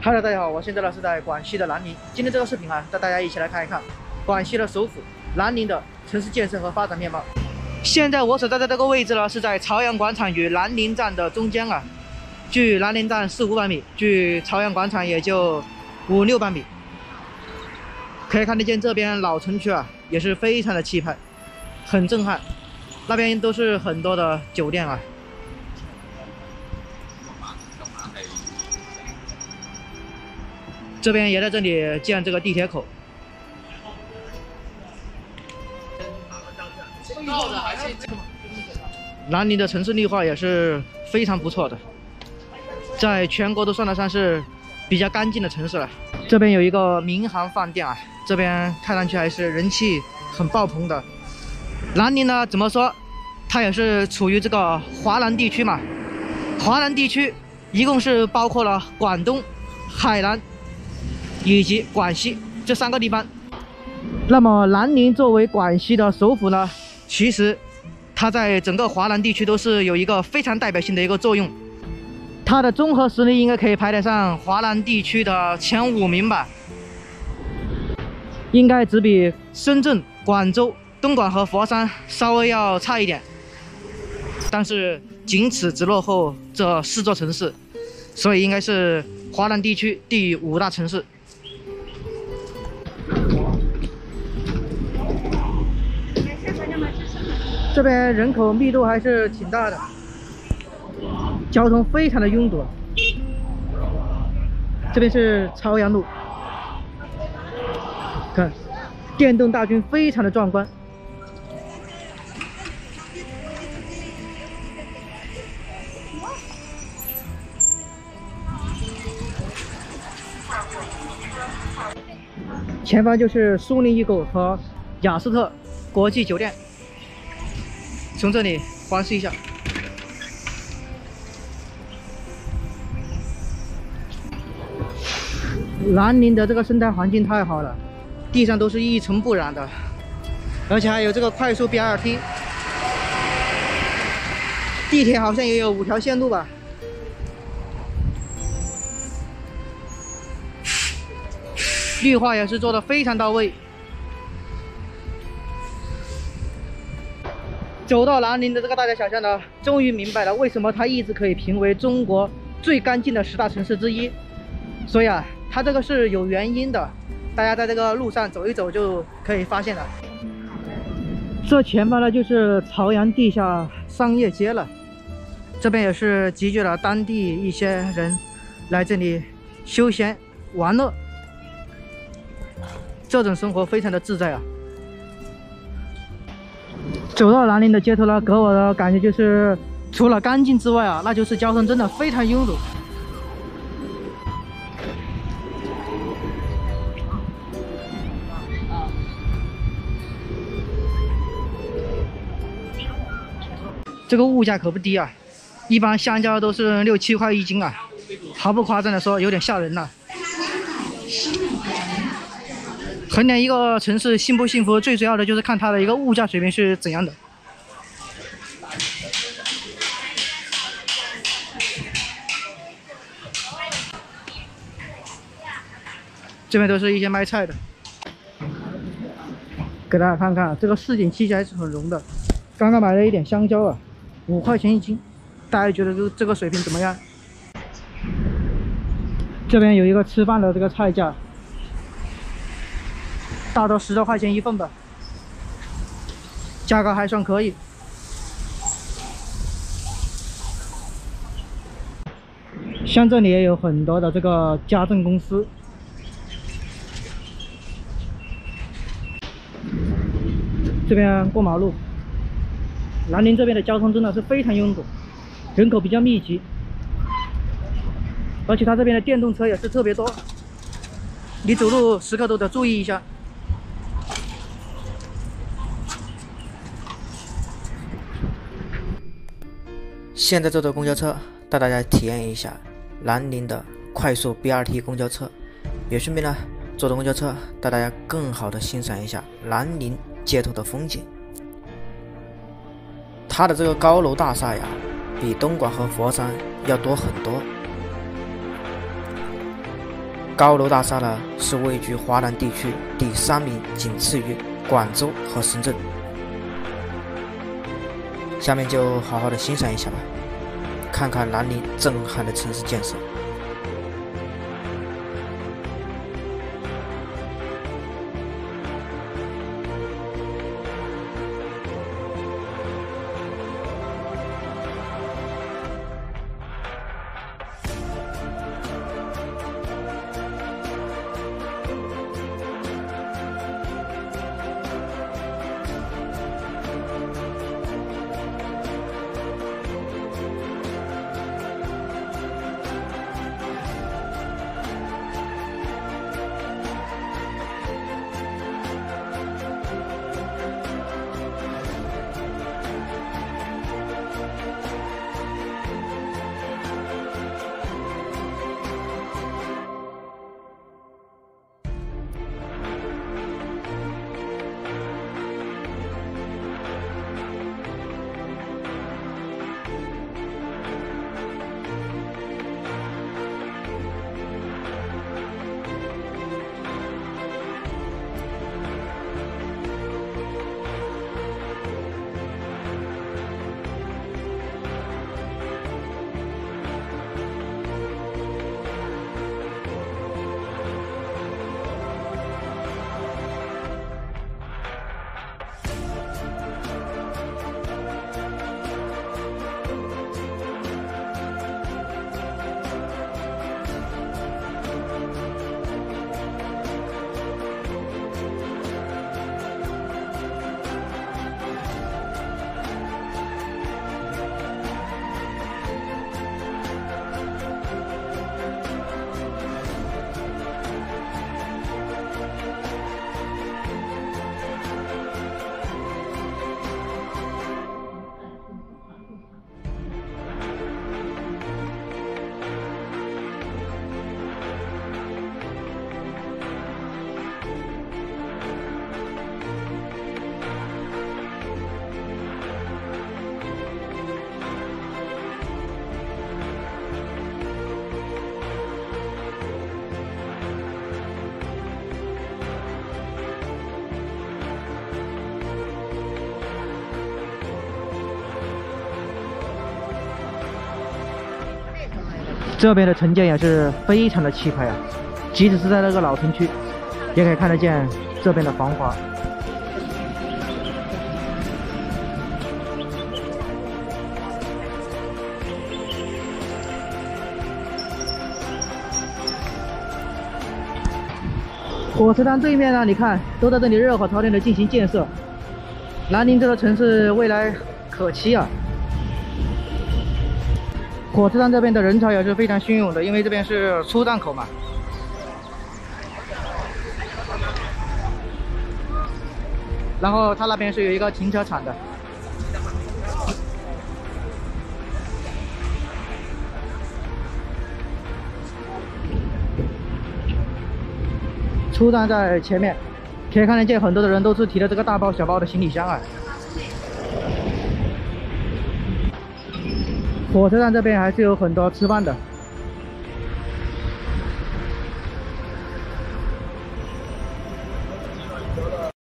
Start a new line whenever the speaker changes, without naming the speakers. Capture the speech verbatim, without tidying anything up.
Hello， 大家好，我现在呢是在广西的南宁。今天这个视频啊，带大家一起来看一看广西的首府南宁的城市建设和发展面貌。现在我所在的这个位置呢，是在朝阳广场与南宁站的中间啊，距南宁站四五百米，距朝阳广场也就五六百米。可以看得见这边老城区啊，也是非常的气派，很震撼。那边都是很多的酒店啊。 这边也在这里建这个地铁口。南宁的城市绿化也是非常不错的，在全国都算得上是比较干净的城市了。这边有一个民航饭店啊，这边看上去还是人气很爆棚的。南宁呢，怎么说，它也是处于这个华南地区嘛。华南地区一共是包括了广东、海南 以及广西这三个地方。那么南宁作为广西的首府呢，其实它在整个华南地区都是有一个非常代表性的一个作用。它的综合实力应该可以排得上华南地区的前五名吧，应该只比深圳、广州、东莞和佛山稍微要差一点，但是仅此只落后这四座城市，所以应该是华南地区第五大城市。 这边人口密度还是挺大的，交通非常的拥堵。这边是朝阳路，看电动大军非常的壮观。前方就是苏宁易购和雅斯特国际酒店。 从这里环视一下，南宁的这个生态环境太好了，地上都是一尘不染的，而且还有这个快速 B R T， 地铁好像也有五条线路吧。绿化也是做的非常到位。 走到南宁的这个大街小巷呢，终于明白了为什么它一直可以评为中国最干净的十大城市之一。所以啊，它这个是有原因的，大家在这个路上走一走就可以发现了。这前方呢就是朝阳地下商业街了，这边也是集聚了当地一些人来这里休闲玩乐，这种生活非常的自在啊。 走到南宁的街头呢，给我的感觉就是除了干净之外啊，那就是交通真的非常拥堵。这个物价可不低啊，一般香蕉都是六七块一斤啊，毫不夸张的说，有点吓人了。 衡量一个城市幸不幸福，最主要的就是看它的一个物价水平是怎样的。这边都是一些卖菜的，给大家看看，这个市井气息还是很浓的。刚刚买了一点香蕉啊，五块钱一斤，大家觉得这这个水平怎么样？这边有一个吃饭的这个菜价。 大到十多块钱一份吧，价格还算可以。像这里也有很多的这个家政公司。这边过马路，南宁这边的交通真的是非常拥堵，人口比较密集，而且它这边的电动车也是特别多，你走路时刻都得注意一下。
现在这坐公交车带大家体验一下南宁的快速 B R T 公交车，也顺便呢坐着公交车带大家更好的欣赏一下南宁街头的风景。它的这个高楼大厦呀，比东莞和佛山要多很多。 高楼大厦呢是位居华南地区第三名，仅次于广州和深圳。下面就好好的欣赏一下吧，看看南宁震撼的城市建设。
这边的城建也是非常的气派啊，即使是在那个老城区，也可以看得见这边的繁华。火车站对面呢，你看都在这里热火朝天的进行建设。南宁这个城市未来可期啊！火车站这边的人潮也是非常汹涌的，因为这边是出站口嘛。然后它那边是有一个停车场的。出站在前面，可以看得见很多的人都是提着这个大包小包的行李箱啊。火车站这边还是有很多吃饭的。